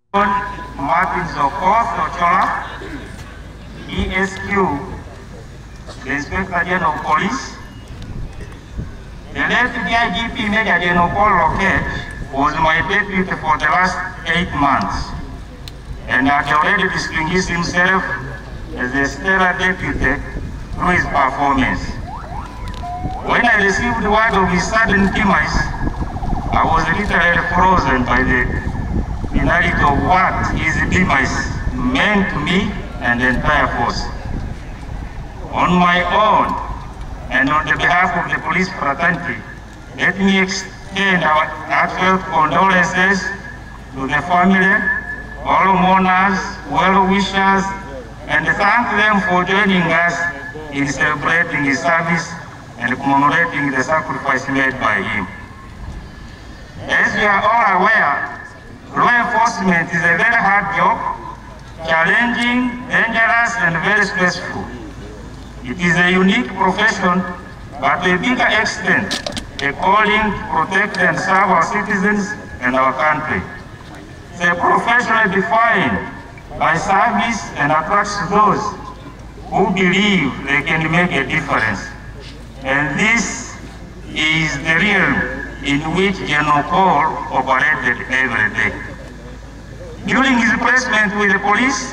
Martin Okoth Ochola, ESQ, the Inspector General of Police. The late IGP Major General Lokech was my deputy for the last 8 months, and had already distinguished himself as a stellar deputy through his performance. When I received word of his sudden demise, I was literally frozen by the finality of what his demise meant to me and the entire force. On my own, and on the behalf of the police fraternity, let me extend our heartfelt condolences to the family, all mourners, well-wishers, and thank them for joining us in celebrating his service and commemorating the sacrifice made by him. As we are all aware, law enforcement is a very hard job, challenging, dangerous, and very stressful. It is a unique profession, but to a bigger extent, a calling to protect and serve our citizens and our country. It's a profession defined by service and attracts those who believe they can make a difference. And this is the realm in which General Paul operated every day. During his placement with the police,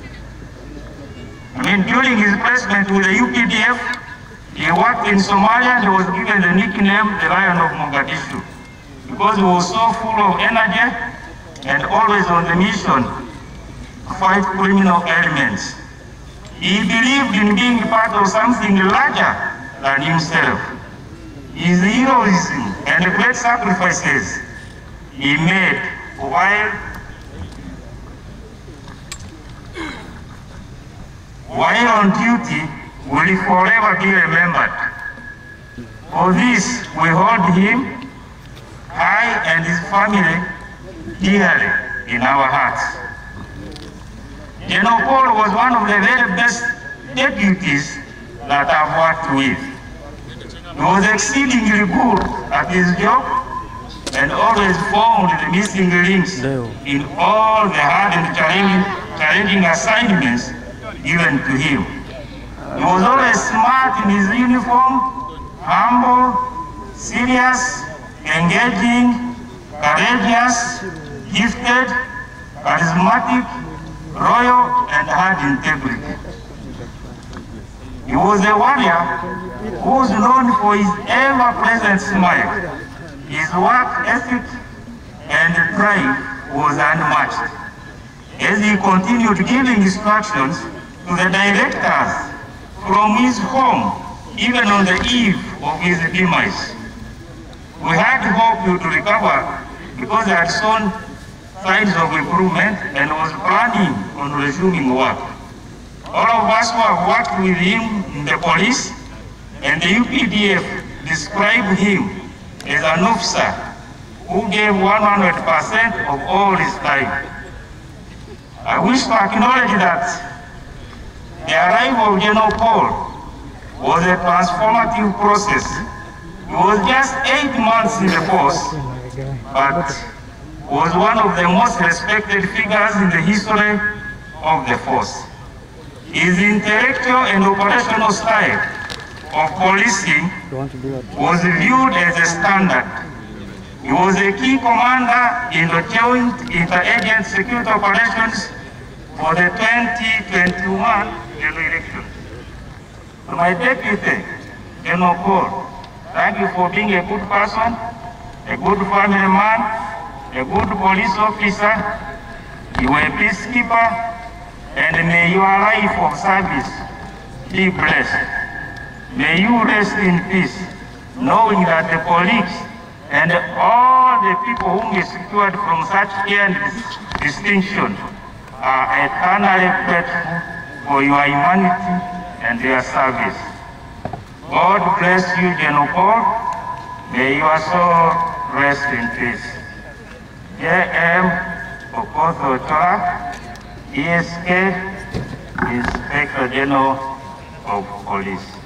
during his placement with the UPDF, he worked in Somalia and was given the nickname the Lion of Mogadishu, because he was so full of energy and always on the mission to fight criminal elements. He believed in being part of something larger than himself. His heroism and the great sacrifices he made while on duty will forever be remembered. For this, we hold him high and his family dearly in our hearts. General Paul was one of the very best deputies that I've worked with. He was exceedingly good at his job and always found the missing links in all the hard and challenging assignments given to him. He was always smart in his uniform, humble, serious, engaging, courageous, gifted, charismatic, loyal, and had integrity. He was a warrior who was known for his ever-present smile. His work ethic and drive was unmatched, as he continued giving instructions to the directors from his home, even on the eve of his demise. We had hoped he would recover because he had shown signs of improvement and was planning on resuming work. All of us who have worked with him in the police and the UPDF described him as an officer who gave 100% of all his time. I wish to acknowledge that the arrival of General Paul was a transformative process. He was just 8 months in the force, but was one of the most respected figures in the history of the force. His intellectual and operational style of policing was viewed as a standard. He was a key commander in the joint inter-agent security operations for the 2021 general election. To my deputy, General Paul, thank you for being a good person, a good family man, a good police officer. You were a peacekeeper, and may your life of service be blessed. May you rest in peace, knowing that the police and all the people whom you secured from such care and distinction are eternally grateful for your humanity and your service. God bless you, General Paul. May your soul rest in peace. IGP Okoth Ochola, ESK, Inspector General of Police.